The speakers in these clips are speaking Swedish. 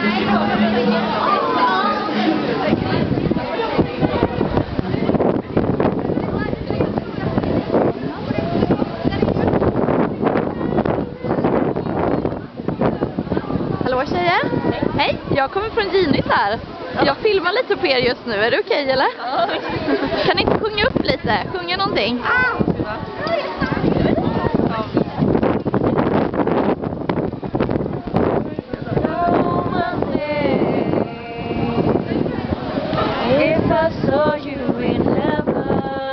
Hallå tjejer! Hej, jag kommer från Ginit här. Jag filmar lite på er just nu, är det okej eller? Kan ni inte sjunga upp lite? Sjunga någonting? If I saw you in heaven,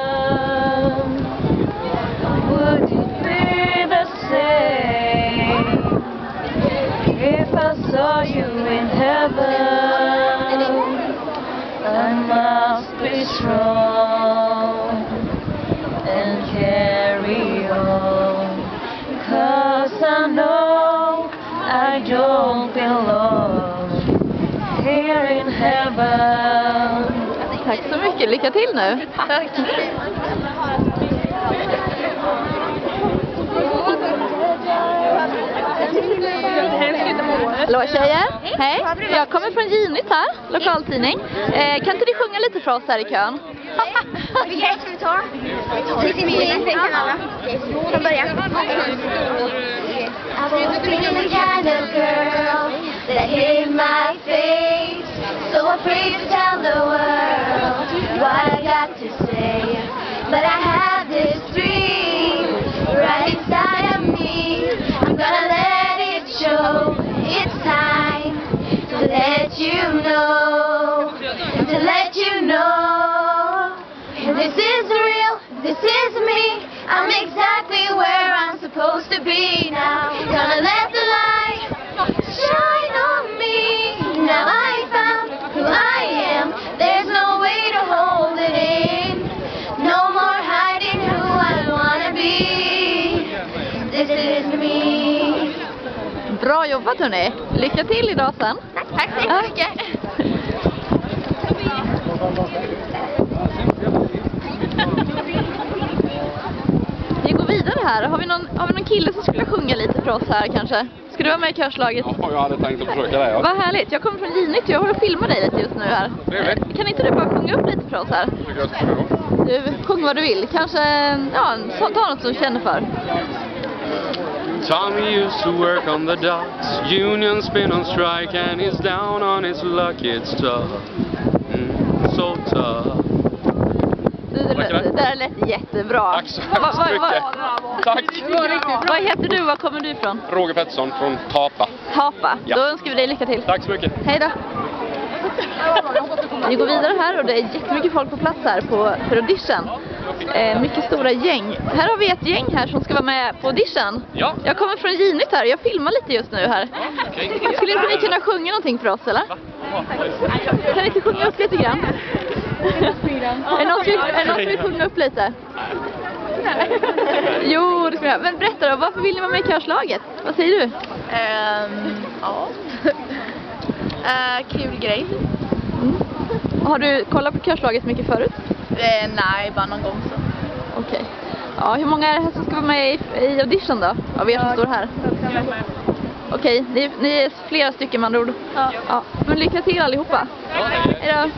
would it be the same? If I saw you in heaven, I must be strong and carry on, 'cause I know I don't belong here in heaven. Tack så mycket, lycka till nu! Tack! Hallå tjejer! Hej! Jag kommer från Ginit här, lokaltidning. Kan inte du sjunga lite för oss här i kön? Okej, ska vi ta? Vi kan alla. Från början. I've always been the kind of girl that hid my face, so afraid to tell the world what I got to say. But I have this dream right inside of me. I'm gonna let it show. It's time to let you know, to let you know. This is real, this is me. I'm exactly where I'm supposed to be now. Gonna let the light shine on me. Now I found who I am. There's no way to hold it in. No more hiding who I wanna be. This is me. Bra jobbat hörni! Lycka till idag sen! Tack så mycket! Vi går vidare här. Har vi någon kille som skulle sjunga lite för oss här kanske? Ska du vara med i körslaget? Ja, jag hade tänkt att försöka det. Ja. Vad härligt! Jag kommer från Ginit och jag håller och filmar dig lite just nu här. Kan inte du bara sjunga upp lite för oss här? Du, sjung vad du vill. Kanske, ja, ta något som du känner för. Tommy used to work on the docks, union's been on strike and he's down on his luck, it's tough, so tough. Det där lät jättebra. Tack så mycket. Tack. Vad heter du? Var kommer du ifrån? Roger Pettersson från Tapa. Tapa. Ja. Då önskar vi dig lycka till. Tack så mycket. Hej då. Vi går vidare här och det är jättemycket folk på plats här för audition. Mycket stora gäng. Här har vi ett gäng här som ska vara med på audition. Ja. Jag kommer från Ginit här. Jag filmar lite just nu här. Okej. Skulle inte ni kunna sjunga någonting för oss eller? Kan ni inte sjunga upp lite grann? Är någon som vill sjunga upp lite? Jo, det ska jag. Men berätta då, varför vill ni vara med i körslaget? Vad säger du? Ja. Kul grej. Har du kollat på körslaget mycket förut? Nej, bara någon gång så. Okej. Ja, hur många är det här som ska vara med i audition då? Av er som står här. Okej, ni är flera stycken med andra ord. Ja. Men lycka till allihopa. Hej då.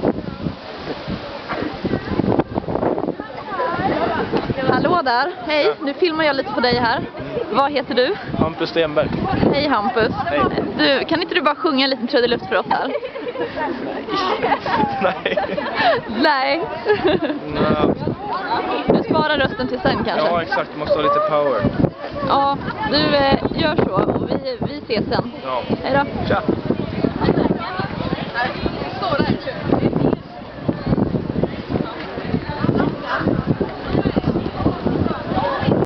Hallå där, hej. Nu filmar jag lite på dig här. Vad heter du? Hampus Stenberg. Hej Hampus. Hej. Du, kan inte du bara sjunga en liten trudelutt för oss här? Nej. Nej. Nej. Du sparar rösten till sen kanske? Ja, exakt. Du måste ha lite power. Ja, du gör så och vi ses sen. Ja. Hej då. Tja. Står där.